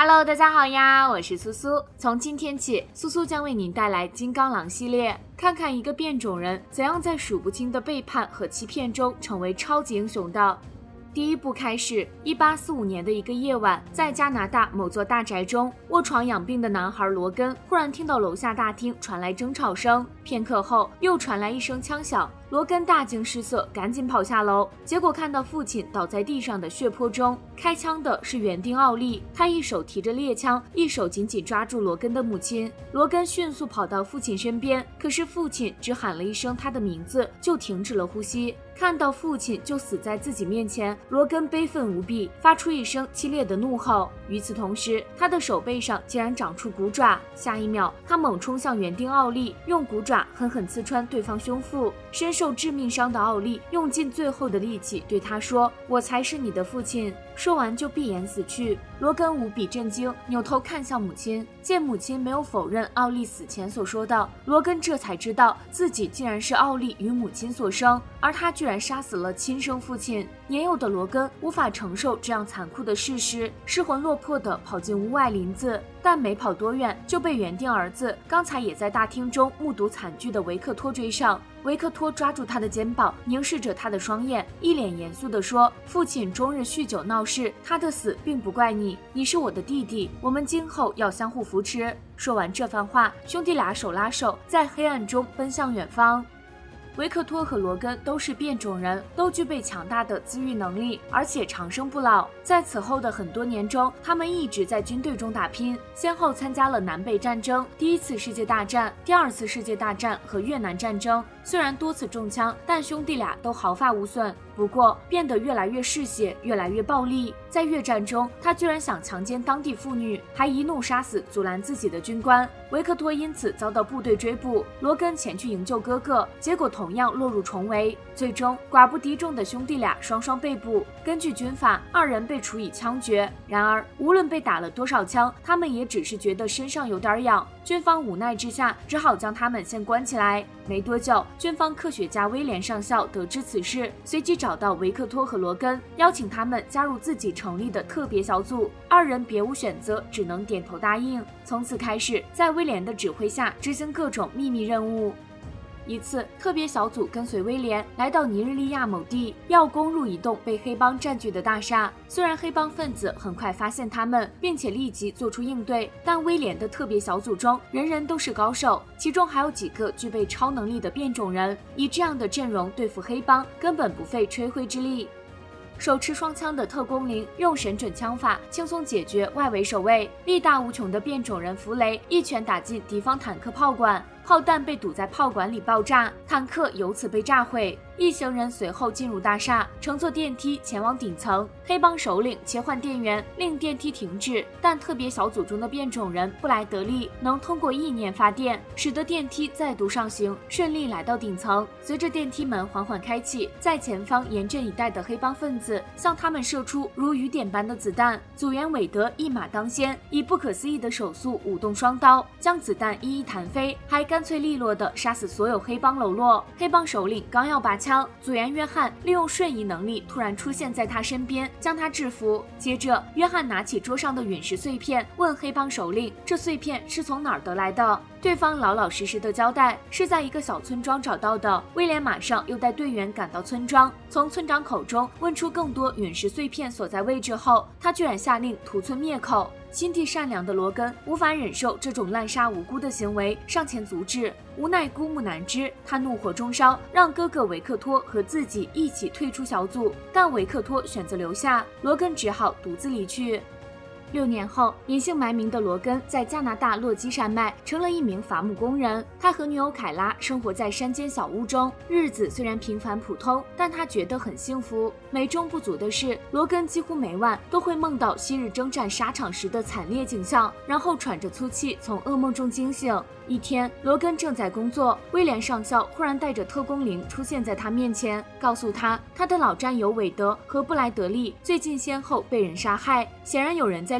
Hello， 大家好呀，我是苏苏。从今天起，苏苏将为您带来金刚狼系列，看看一个变种人怎样在数不清的背叛和欺骗中成为超级英雄的。第一部开始，1845年的一个夜晚，在加拿大某座大宅中，卧床养病的男孩罗根忽然听到楼下大厅传来争吵声，片刻后又传来一声枪响。罗根大惊失色，赶紧跑下楼，结果看到父亲倒在地上的血泊中。开枪的是园丁奥利，他一手提着猎枪，一手紧紧抓住罗根的母亲。罗根迅速跑到父亲身边，可是父亲只喊了一声他的名字，就停止了呼吸。看到父亲就死在自己面前，罗根悲愤无比，发出一声凄厉的怒吼。与此同时，他的手背上竟然长出骨爪，下一秒，他猛冲向园丁奥利，用骨爪狠狠刺穿对方胸腹。身受致命伤的奥利用尽最后的力气对他说：“我才是你的父亲。”说完就闭眼死去。罗根无比震惊，扭头看向母亲，见母亲没有否认奥利死前所说的，罗根这才知道自己竟然是奥利与母亲所生，而他居然杀死了亲生父亲。年幼的罗根无法承受这样残酷的事实，失魂落魄地跑进屋外林子，但没跑多远就被园丁儿子刚才也在大厅中目睹惨剧的维克托追上。维克托抓住他的肩膀，凝视着他的双眼，一脸严肃地说：“父亲终日酗酒闹事，他的死并不怪你，你是我的弟弟，我们今后要相互扶持。”说完这番话，兄弟俩手拉手，在黑暗中奔向远方。维克托和罗根都是变种人，都具备强大的自愈能力，而且长生不老。在此后的很多年中，他们一直在军队中打拼，先后参加了南北战争、第一次世界大战、第二次世界大战和越南战争。虽然多次中枪，但兄弟俩都毫发无损。不过变得越来越嗜血，越来越暴力。在越战中，他居然想强奸当地妇女，还一怒杀死阻拦自己的军官。维克托因此遭到部队追捕，罗根前去营救哥哥，结果同样落入重围。最终寡不敌众的兄弟俩双双被捕。根据军法，二人被处以枪决。然而无论被打了多少枪，他们也只是觉得身上有点痒。军方无奈之下，只好将他们先关起来。没多久，军方科学家威廉上校得知此事，随即找到维克托和罗根，邀请他们加入自己成立的特别小组。二人别无选择，只能点头答应。从此开始，在威廉的指挥下执行各种秘密任务。一次，特别小组跟随威廉来到尼日利亚某地，要攻入一栋被黑帮占据的大厦。虽然黑帮分子很快发现他们，并且立即做出应对，但威廉的特别小组中人人都是高手，其中还有几个具备超能力的变种人。以这样的阵容对付黑帮，根本不费吹灰之力。手持双枪的特工林用神准枪法轻松解决外围守卫，力大无穷的变种人弗雷一拳打进敌方坦克炮管，炮弹被堵在炮管里爆炸，坦克由此被炸毁。一行人随后进入大厦，乘坐电梯前往顶层。黑帮首领切换电源，令电梯停止，但特别小组中的变种人布莱德利能通过意念发电，使得电梯再度上行，顺利来到顶层。随着电梯门缓缓开启，在前方严阵以待的黑帮分子向他们射出如雨点般的子弹。组员韦德一马当先，以不可思议的手速舞动双刀，将子弹一一弹飞，还干脆利落地杀死所有黑帮喽啰。黑帮首领刚要拔枪，组员约翰利用瞬移能力突然出现在他身边，将他制服。接着，约翰拿起桌上的陨石碎片，问黑帮首领这碎片是从哪儿得来的。对方老老实实的交代是在一个小村庄找到的。威廉马上又带队员赶到村庄，从村长口中问出更多陨石碎片所在位置后，他居然下令屠村灭口。心地善良的罗根无法忍受这种滥杀无辜的行为，上前阻止。无奈孤木难支，他怒火中烧，让哥哥维克托和自己一起退出小组，但维克托选择留下，罗根只好独自离去。6年后，隐姓埋名的罗根在加拿大洛基山脉成了一名伐木工人。他和女友凯拉生活在山间小屋中，日子虽然平凡普通，但他觉得很幸福。美中不足的是，罗根几乎每晚都会梦到昔日征战沙场时的惨烈景象，然后喘着粗气从噩梦中惊醒。一天，罗根正在工作，威廉上校忽然带着特工铃出现在他面前，告诉他的老战友韦德和布莱德利最近先后被人杀害，显然有人在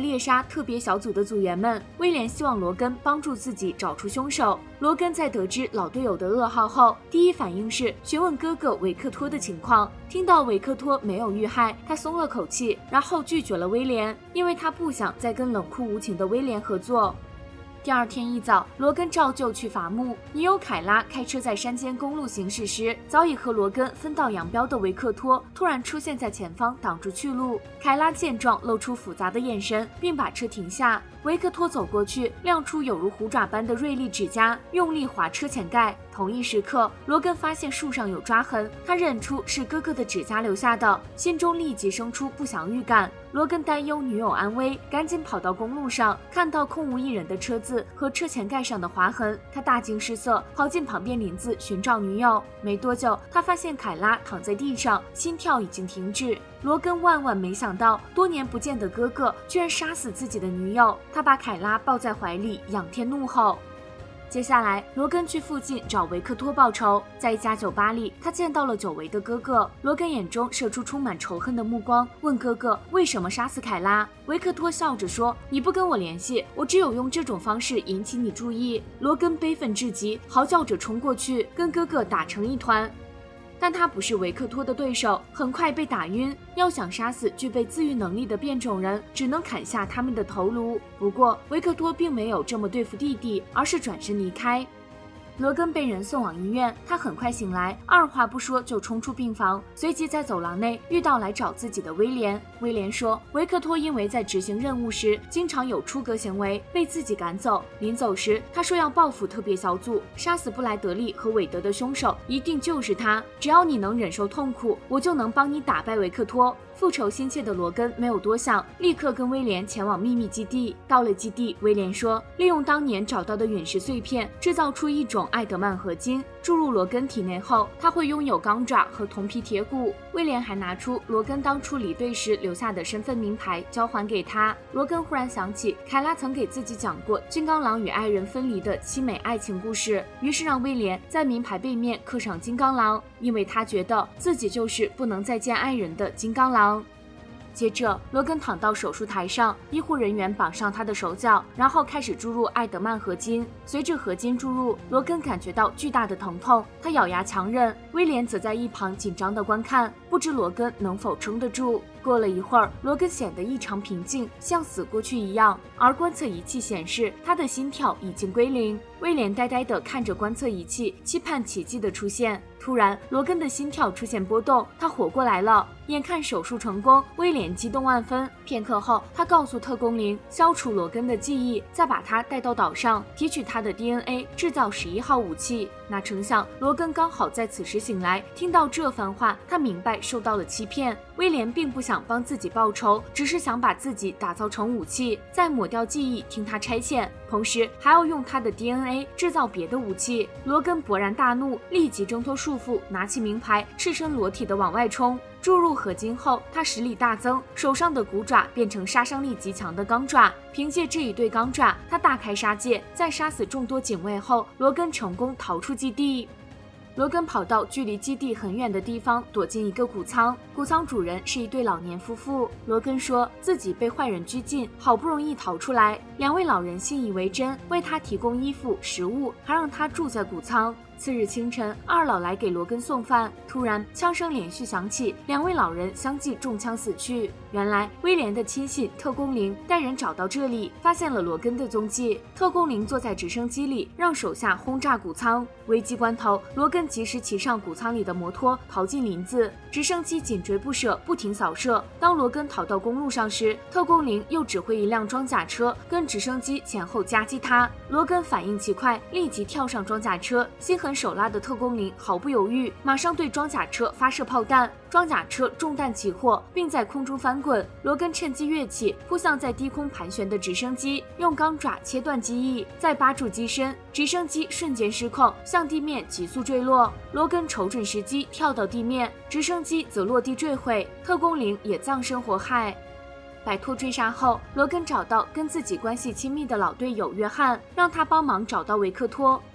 猎杀特别小组的组员们。威廉希望罗根帮助自己找出凶手。罗根在得知老队友的噩耗后，第一反应是询问哥哥维克托的情况。听到维克托没有遇害，他松了口气，然后拒绝了威廉，因为他不想再跟冷酷无情的威廉合作。第二天一早，罗根照旧去伐木。女友凯拉开车在山间公路行驶时，早已和罗根分道扬镳的维克托突然出现在前方，挡住去路。凯拉见状，露出复杂的眼神，并把车停下。维克托走过去，亮出有如虎爪般的锐利指甲，用力划车前盖。同一时刻，罗根发现树上有抓痕，他认出是哥哥的指甲留下的，心中立即生出不祥预感。罗根担忧女友安危，赶紧跑到公路上，看到空无一人的车子和车前盖上的划痕，他大惊失色，跑进旁边林子寻找女友。没多久，他发现凯拉躺在地上，心跳已经停止。罗根万万没想到，多年不见的哥哥居然杀死自己的女友，他把凯拉抱在怀里，仰天怒吼。接下来，罗根去附近找维克托报仇。在一家酒吧里，他见到了久违的哥哥。罗根眼中射出充满仇恨的目光，问哥哥为什么杀死凯拉。维克托笑着说：“你不跟我联系，我只有用这种方式引起你注意。”罗根悲愤至极，嚎叫着冲过去，跟哥哥打成一团。但他不是维克托的对手，很快被打晕。要想杀死具备自愈能力的变种人，只能砍下他们的头颅。不过维克托并没有这么对付弟弟，而是转身离开。罗根被人送往医院，他很快醒来，二话不说就冲出病房，随即在走廊内遇到来找自己的威廉。威廉说，维克托因为在执行任务时经常有出格行为，被自己赶走。临走时，他说要报复特别小组，杀死布莱德利和韦德的凶手一定就是他。只要你能忍受痛苦，我就能帮你打败维克托。复仇心切的罗根没有多想，立刻跟威廉前往秘密基地。到了基地，威廉说，利用当年找到的陨石碎片，制造出一种艾德曼合金，注入罗根体内后，他会拥有钢爪和铜皮铁骨。威廉还拿出罗根当初离队时留下的身份名牌交还给他。罗根忽然想起凯拉曾给自己讲过金刚狼与爱人分离的凄美爱情故事，于是让威廉在名牌背面刻上金刚狼，因为他觉得自己就是不能再见爱人的金刚狼。接着，罗根躺到手术台上，医护人员绑上他的手脚，然后开始注入艾德曼合金。随着合金注入，罗根感觉到巨大的疼痛，他咬牙强忍。威廉则在一旁紧张地观看，不知罗根能否撑得住。过了一会儿，罗根显得异常平静，像死过去一样，而观测仪器显示他的心跳已经归零。威廉呆呆地看着观测仪器，期盼奇迹的出现。突然，罗根的心跳出现波动，他活过来了。眼看手术成功，威廉激动万分。片刻后，他告诉特工灵消除罗根的记忆，再把他带到岛上，提取他的 DNA， 制造11号武器。哪成想，罗根刚好在此时醒来，听到这番话，他明白受到了欺骗。威廉并不想帮自己报仇，只是想把自己打造成武器，再抹掉记忆，听他差遣，同时还要用他的 DNA 制造别的武器。罗根勃然大怒，立即挣脱束缚，拿起名牌，赤身裸体的往外冲。注入合金后，他实力大增，手上的骨爪变成杀伤力极强的钢爪。凭借这一对钢爪，他大开杀戒。在杀死众多警卫后，罗根成功逃出基地。罗根跑到距离基地很远的地方，躲进一个谷仓。谷仓主人是一对老年夫妇。罗根说自己被坏人拘禁，好不容易逃出来。两位老人信以为真，为他提供衣服、食物，还让他住在谷仓。次日清晨，二老来给罗根送饭，突然枪声连续响起，两位老人相继中枪死去。原来威廉的亲信特工灵带人找到这里，发现了罗根的踪迹。特工灵坐在直升机里，让手下轰炸谷仓。危机关头，罗根及时骑上谷仓里的摩托，逃进林子。直升机紧追不舍，不停扫射。当罗根逃到公路上时，特工灵又指挥一辆装甲车跟直升机前后夹击他。罗根反应极快，立即跳上装甲车，心狠手辣的特工灵毫不犹豫，马上对装甲车发射炮弹。装甲车中弹起火，并在空中翻滚。罗根趁机跃起，扑向在低空盘旋的直升机，用钢爪切断机翼，再扒住机身，直升机瞬间失控，向地面急速坠落。罗根瞅准时机，跳到地面，直升机则落地坠毁，特工灵也葬身火海。摆脱追杀后，罗根找到跟自己关系亲密的老队友约翰，让他帮忙找到维克托。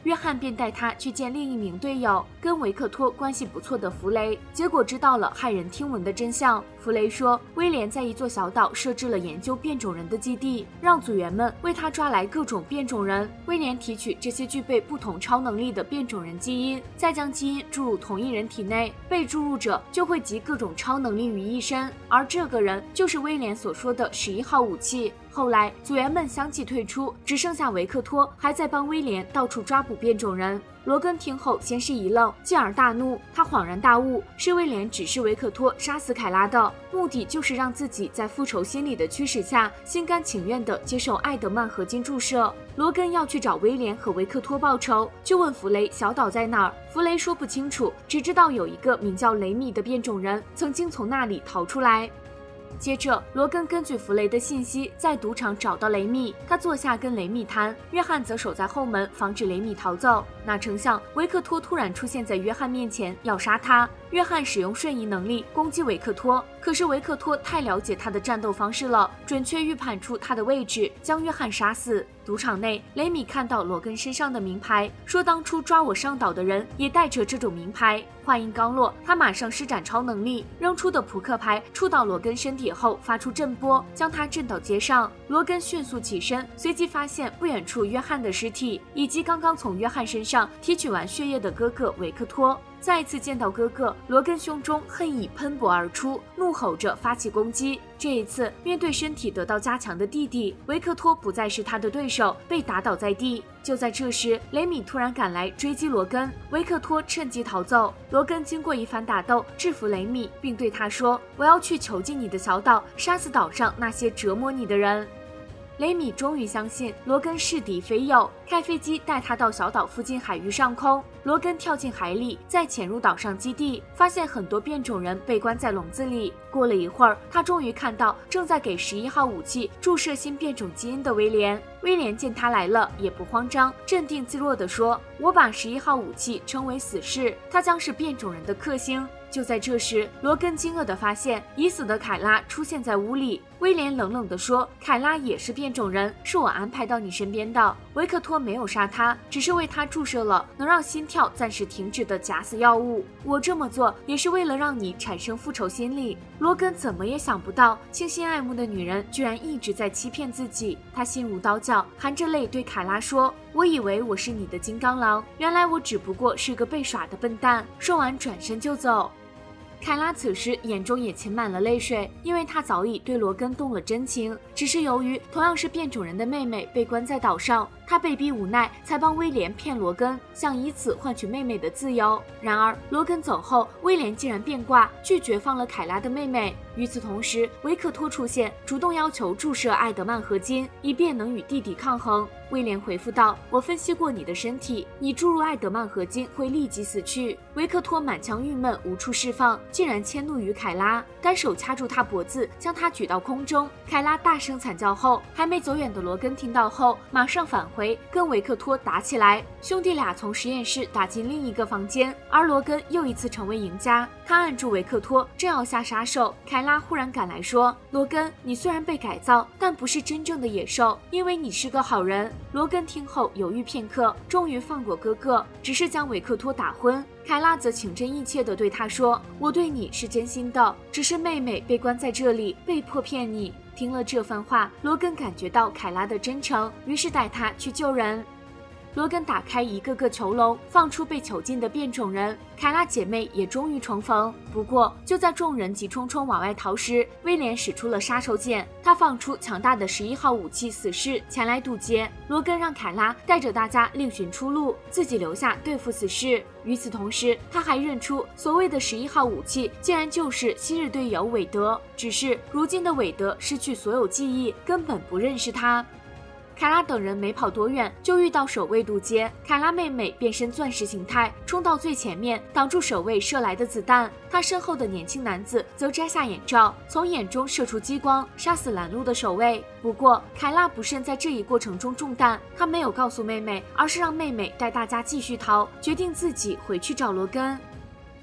约翰便带他去见另一名队友，跟维克托关系不错的弗雷。结果知道了骇人听闻的真相。弗雷说，威廉在一座小岛设置了研究变种人的基地，让组员们为他抓来各种变种人。威廉提取这些具备不同超能力的变种人基因，再将基因注入同一人体内，被注入者就会集各种超能力于一身，而这个人就是威廉所说的11号武器。后来，组员们相继退出，只剩下维克托还在帮威廉到处抓捕变种人。罗根听后先是一愣，继而大怒。他恍然大悟，是威廉指示维克托杀死凯拉的，目的就是让自己在复仇心理的驱使下，心甘情愿地接受艾德曼合金注射。罗根要去找威廉和维克托报仇，就问弗雷小岛在哪儿。弗雷说不清楚，只知道有一个名叫雷米的变种人曾经从那里逃出来。接着，罗根根据弗雷的信息，在赌场找到雷米，他坐下跟雷米谈，约翰则守在后门，防止雷米逃走。哪成想，维克托突然出现在约翰面前，要杀他。约翰使用瞬移能力攻击维克托，可是维克托太了解他的战斗方式了，准确预判出他的位置，将约翰杀死。赌场内，雷米看到罗根身上的名牌，说当初抓我上岛的人也带着这种名牌。话音刚落，他马上施展超能力，扔出的扑克牌触到罗根身体后发出震波，将他震到街上。罗根迅速起身，随即发现不远处约翰的尸体，以及刚刚从约翰身上提取完血液的哥哥维克托。再一次见到哥哥，罗根胸中恨意喷薄而出，怒吼着发起攻击。这一次，面对身体得到加强的弟弟，维克托不再是他的对手，被打倒在地。就在这时，雷米突然赶来追击罗根，维克托趁机逃走。罗根经过一番打斗，制服雷米，并对他说：“我要去囚禁你的小岛，杀死岛上那些折磨你的人。”雷米终于相信罗根是敌非友，开飞机带他到小岛附近海域上空。罗根跳进海里，再潜入岛上基地，发现很多变种人被关在笼子里。过了一会儿，他终于看到正在给11号武器注射新变种基因的威廉。威廉见他来了，也不慌张，镇定自若地说：“我把11号武器称为死士，他将是变种人的克星。”就在这时，罗根惊愕地发现已死的凯拉出现在屋里。威廉冷冷地说：“凯拉也是变种人，是我安排到你身边的。维克托没有杀他，只是为他注射了能让心跳暂时停止的假死药物。我这么做也是为了让你产生复仇心理。”罗根怎么也想不到，倾心爱慕的女人居然一直在欺骗自己。他心如刀绞，含着泪对凯拉说：“我以为我是你的金刚狼，原来我只不过是个被耍的笨蛋。”说完转身就走。凯拉此时眼中也噙满了泪水，因为她早已对罗根动了真情，只是由于同样是变种人的妹妹被关在岛上，她被逼无奈才帮威廉骗罗根，想以此换取妹妹的自由。然而罗根走后，威廉竟然变卦，拒绝放了凯拉的妹妹。与此同时，维克托出现，主动要求注射艾德曼合金，以便能与弟弟抗衡。威廉回复道：“我分析过你的身体，你注入艾德曼合金会立即死去。”维克托满腔郁闷无处释放，竟然迁怒于凯拉，单手掐住他脖子，将他举到空中。凯拉大声惨叫后，还没走远的罗根听到后，马上返回，跟维克托打起来。兄弟俩从实验室打进另一个房间，而罗根又一次成为赢家。他按住维克托，正要下杀手，凯拉忽然赶来说：“罗根，你虽然被改造，但不是真正的野兽，因为你是个好人。”罗根听后犹豫片刻，终于放过哥哥，只是将维克托打昏。凯拉则情真意切地对他说：“我对你是真心的，只是妹妹被关在这里，被迫骗你。”听了这番话，罗根感觉到凯拉的真诚，于是带他去救人。罗根打开一个个囚笼，放出被囚禁的变种人，凯拉姐妹也终于重逢。不过，就在众人急匆匆往外逃时，威廉使出了杀手锏，他放出强大的11号武器死士前来堵截。罗根让凯拉带着大家另寻出路，自己留下对付死士。与此同时，他还认出所谓的11号武器竟然就是昔日队友韦德，只是如今的韦德失去所有记忆，根本不认识他。凯拉等人没跑多远，就遇到守卫堵截。凯拉妹妹变身钻石形态，冲到最前面，挡住守卫射来的子弹。她身后的年轻男子则摘下眼罩，从眼中射出激光，杀死拦路的守卫。不过，凯拉不慎在这一过程中中弹，她没有告诉妹妹，而是让妹妹带大家继续逃，决定自己回去找罗根。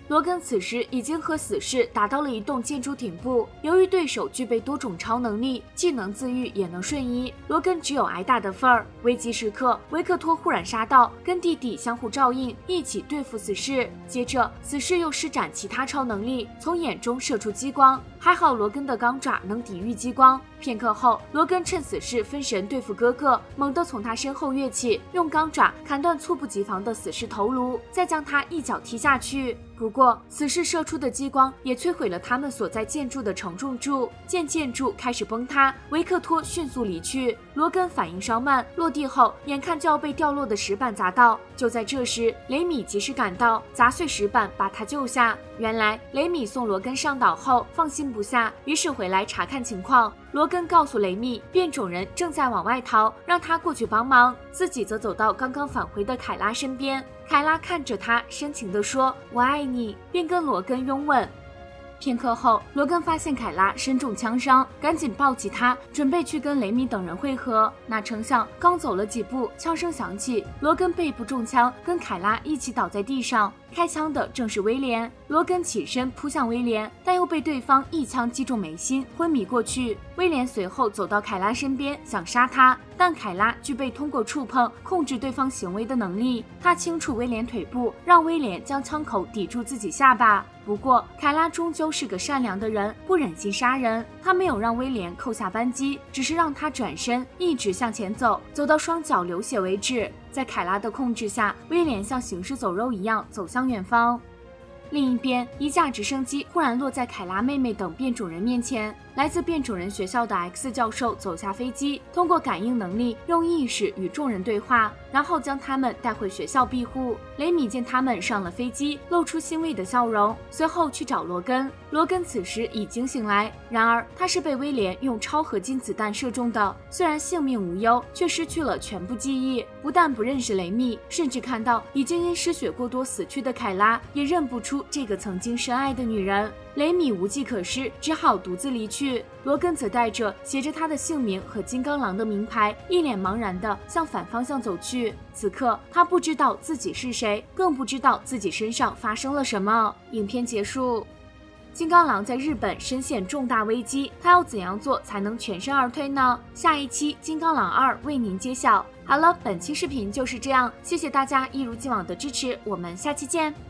罗根此时已经和死士打到了一栋建筑顶部，由于对手具备多种超能力，既能自愈也能瞬移，罗根只有挨打的份儿。危急时刻，维克托忽然杀到，跟弟弟相互照应，一起对付死士。接着，死士又施展其他超能力，从眼中射出激光，还好罗根的钢爪能抵御激光。片刻后，罗根趁死士分神对付哥哥，猛地从他身后跃起，用钢爪砍断猝不及防的死士头颅，再将他一脚踢下去。不过，死士射出的激光也摧毁了他们所在建筑的承重柱，见建筑开始崩塌，维克托迅速离去。罗根反应稍慢，落地后眼看就要被掉落的石板砸到。就在这时，雷米及时赶到，砸碎石板把他救下。原来雷米送罗根上岛后放心不下，于是回来查看情况。罗根告诉雷米，变种人正在往外逃，让他过去帮忙，自己则走到刚刚返回的凯拉身边。凯拉看着他，深情地说：“我爱你。”便跟罗根拥吻。片刻后，罗根发现凯拉身中枪伤，赶紧抱起她，准备去跟雷米等人会合。哪成想，刚走了几步，枪声响起，罗根背部中枪，跟凯拉一起倒在地上。开枪的正是威廉，罗根起身扑向威廉，但又被对方一枪击中眉心，昏迷过去。威廉随后走到凯拉身边，想杀他，但凯拉具备通过触碰控制对方行为的能力，他轻触威廉腿部，让威廉将枪口抵住自己下巴。不过，凯拉终究是个善良的人，不忍心杀人，他没有让威廉扣下扳机，只是让他转身，一直向前走，走到双脚流血为止。在凯拉的控制下，威廉像行尸走肉一样走向远方。另一边，一架直升机忽然落在凯拉妹妹等变种人面前。来自变种人学校的 X 教授走下飞机，通过感应能力用意识与众人对话，然后将他们带回学校庇护。雷米见他们上了飞机，露出欣慰的笑容，随后去找罗根。罗根此时已经醒来，然而他是被威廉用超合金子弹射中的，虽然性命无忧，却失去了全部记忆，不但不认识雷米，甚至看到已经因失血过多死去的凯拉，也认不出这个曾经深爱的女人。雷米无计可施，只好独自离去。罗根则带着写着他的姓名和金刚狼的名牌，一脸茫然地向反方向走去。此刻，他不知道自己是谁，更不知道自己身上发生了什么。影片结束。金刚狼在日本深陷重大危机，他要怎样做才能全身而退呢？下一期《金刚狼2》为您揭晓。好了，本期视频就是这样，谢谢大家一如既往的支持，我们下期见。